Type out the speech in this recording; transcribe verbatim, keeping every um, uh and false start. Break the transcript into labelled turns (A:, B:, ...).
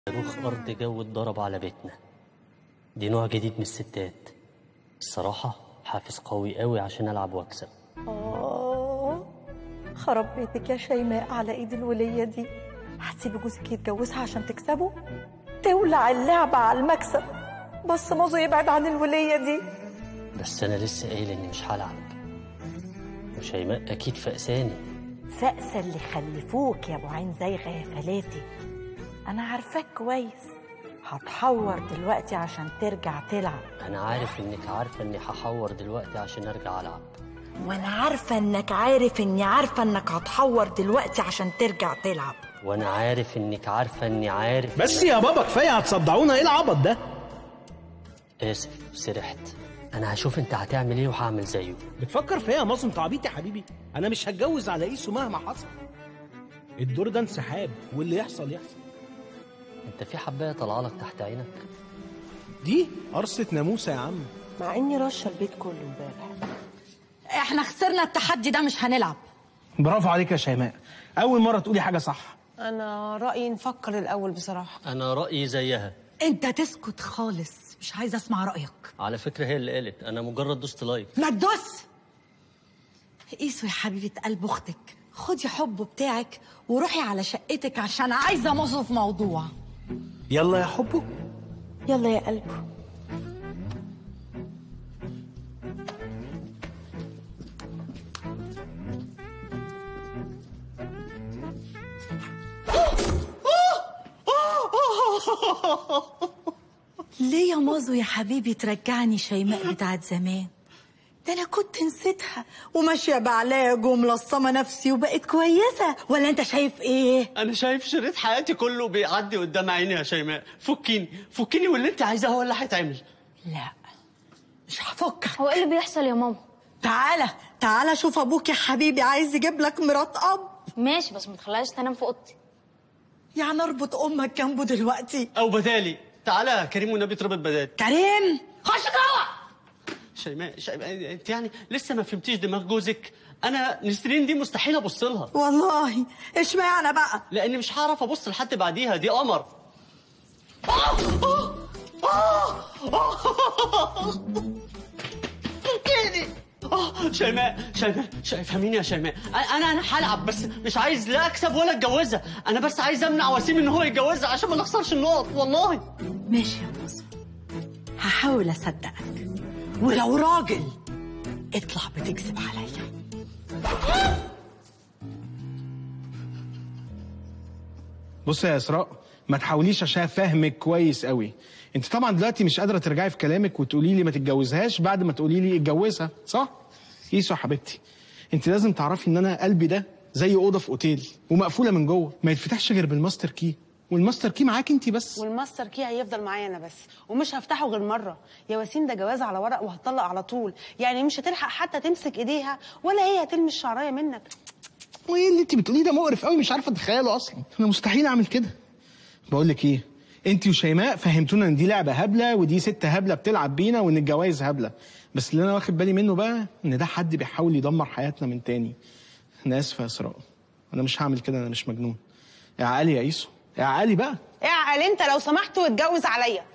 A: صاروخ أرض جو اتضرب على بيتنا. دي نوع جديد من الستات. الصراحة حافز قوي قوي عشان ألعب وأكسب.
B: آه خرب بيتك يا شيماء على إيد الولية دي. هتسيبي جوزك يتجوزها عشان تكسبه؟ تولع اللعبة على المكسب. بس مازو يبعد عن الولية دي.
A: بس أنا لسه قايل إني مش هلعب، وشيماء أكيد فقساني.
B: فقسة اللي خلفوك يا أبو عين زيغة يا فلاتي. أنا عارفاك كويس. هتحور دلوقتي عشان ترجع تلعب.
A: أنا عارف إنك عارفة إني هحور دلوقتي عشان أرجع ألعب.
B: وأنا عارفة إنك عارف إني عارفة إنك هتحور دلوقتي عشان ترجع تلعب.
A: وأنا عارف إنك عارفة إني عارف.
C: بس يا بابا كفاية، هتصدعونا. إيه العبط ده؟
A: آسف سرحت. أنا هشوف أنت هتعمل إيه وهعمل زيه.
C: بتفكر فيا يا مازن؟ تعبيط يا حبيبي. أنا مش هتجوز على إيسو مهما حصل. الدور ده انسحاب، واللي يحصل يحصل.
A: أنت في حباية طالعة لك تحت عينك؟
C: دي قرصة ناموسة يا عم.
B: مع إني رشة البيت كله امبارح.
D: احنا خسرنا التحدي ده، مش هنلعب.
C: برافو عليك يا شيماء، أول مرة تقولي حاجة صح.
E: أنا رأيي نفكر الأول بصراحة.
A: أنا رأيي زيها.
D: انت تسكت خالص، مش عايزه اسمع رايك.
A: على فكرة هي اللي قالت، أنا مجرد دوست لايك.
D: ما تدوس. قيسوا يا حبيبه قلب اختك، خدي حبه بتاعك وروحي على شقتك عشان عايزه مازو في موضوع.
C: يلا يا حبه.
B: يلا يا قلبه.
D: ليه يا مازو يا حبيبي ترجعني شيماء بتاعت زمان؟ ده انا كنت نسيتها وماشيه بعلاج وملصمه نفسي وبقت كويسه، ولا انت شايف ايه؟
A: أنا شايف شريط حياتي كله بيعدي قدام عيني يا شيماء. فكيني فكيني، واللي أنت عايزاه هو اللي هيتعمل.
D: لا مش هفكك.
F: هو ايه اللي بيحصل يا ماما؟
D: تعالى تعالى شوف ابوك يا حبيبي عايز يجيب لك مرات اب.
F: ماشي، بس ما تخليهاش تنام في اوضتي.
D: يعني اربط امك جنبه دلوقتي؟
A: أو بدالي. تعالى يا كريم والنبي تربط بدالي.
D: كريم خش جوه.
A: شيماء شيماء انت يعني لسه ما فهمتيش دماغ جوزك. انا نسرين دي مستحيل ابص لها.
D: والله اشمعنى بقى؟
A: لاني مش هعرف ابص لحد بعديها، دي قمر. فكيني. اه شيماء شيماء فهميني يا شيماء. انا انا هلعب، بس مش عايز لا اكسب ولا اتجوزها. انا بس عايز امنع وسيم ان هو يتجوزها عشان ما نخسرش النقط. والله
D: ماشي يا مصر، هحاول اصدقك، ولو راجل اطلع بتكذب عليا.
C: بص يا اسراء، ما تحاوليش عشان فاهمك كويس قوي. انت طبعا دلوقتي مش قادره ترجعي في كلامك وتقولي لي ما تتجوزهاش بعد ما تقولي لي اتجوزها، صح؟ ايسو يا حبيبتي، انت لازم تعرفي ان انا قلبي ده زي اوضه في اوتيل ومقفوله من جوه، ما يتفتحش غير بالماستر كي، والماستر كي معاك انت بس.
E: والماستر كي هيفضل معايا أنا بس، ومش هفتحه غير مرة. يا وسيم ده جواز على ورق وهتطلق على طول، يعني مش هتلحق حتى تمسك إيديها ولا هي هتلمس شعراية منك.
C: وايه اللي انت بتقوليه ده؟ مقرف قوي، مش عارفه اتخيله اصلا. انا مستحيل اعمل كده. بقول لك ايه، انت وشيماء فهمتونا ان دي لعبه هبله ودي ست هبله بتلعب بينا وان الجواز هبله، بس اللي انا واخد بالي منه بقى ان ده حد بيحاول يدمر حياتنا من تاني. انا اسف يا اسراء، انا مش هعمل كده، انا مش مجنون. يا علي يا ايسو، يا علي بقى.
E: اعقل انت لو سمحت واتجوز عليا.